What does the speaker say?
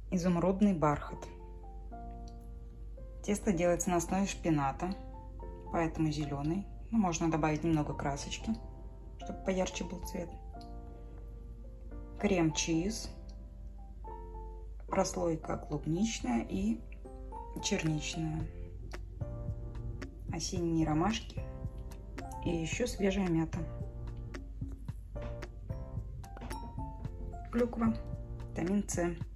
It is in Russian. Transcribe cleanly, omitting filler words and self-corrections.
изумрудный бархат. Тесто делается на основе шпината, поэтому зеленый. Но можно добавить немного красочки, чтобы поярче был цвет. Крем-чиз, прослойка клубничная и черничная, осенние ромашки и еще свежая мята, клюква, витамин С.